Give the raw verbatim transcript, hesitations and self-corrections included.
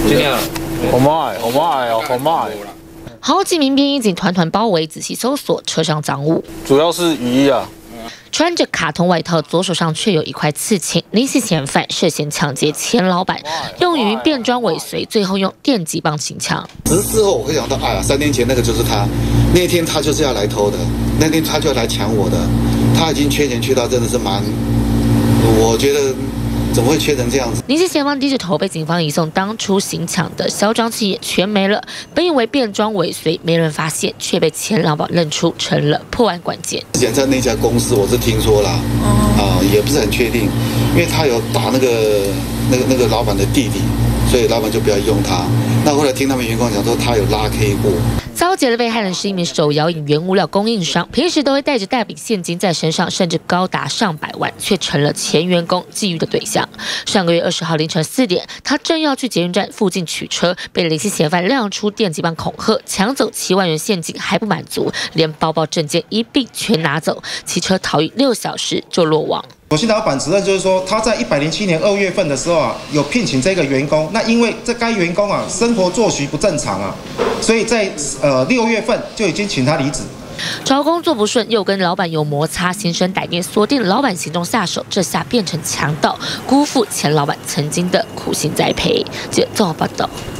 尽量， 好卖，好卖哦，好卖。 好几名便衣警团团包围，仔细搜索车上赃物， 主要是雨衣啊。 穿着卡通外套，左手上却有一块刺青。离奇嫌犯涉嫌抢劫前老板，用语音变装尾随，最后用电击棒行抢。 只是事后我会想到，哎呀，三年前那个就是他，那天他就是要来偷的，那天他就要来抢我的，他已经缺钱缺到真的是蛮，我觉得。 怎么会缺成这样子？ 离奇嫌犯低着头被警方移送，当初行抢的嚣张气也全没了。本以为变装尾随没人发现，却被前老板认出，成了破案关键。 之前在那家公司，我是听说啦，啊、呃，也不是很确定，因为他有打那个那个那个老板的弟弟，所以老板就不要用他。那后来听他们员工讲说，他有拉 K 过。 遭劫的被害人是一名手摇饮原物料供应商，平时都会带着大笔现金在身上，甚至高达上百万，却成了前员工觊觎的对象。上个月二十号凌晨四点，他正要去捷运站附近取车，被离奇嫌犯亮出电击棒恐吓，抢走七万元现金还不满足，连包包证件一并全拿走，骑车逃逸六小时就落网。 我新老板指认就是说，他在一百零七年二月份的时候啊，有聘请这个员工。那因为这该员工啊生活作息不正常啊，所以在呃六月份就已经请他离职。 找工作不顺，又跟老板有摩擦，心生歹念，锁定老板行动下手，这下变成强盗，辜负前老板曾经的苦心栽培。记者综合报道。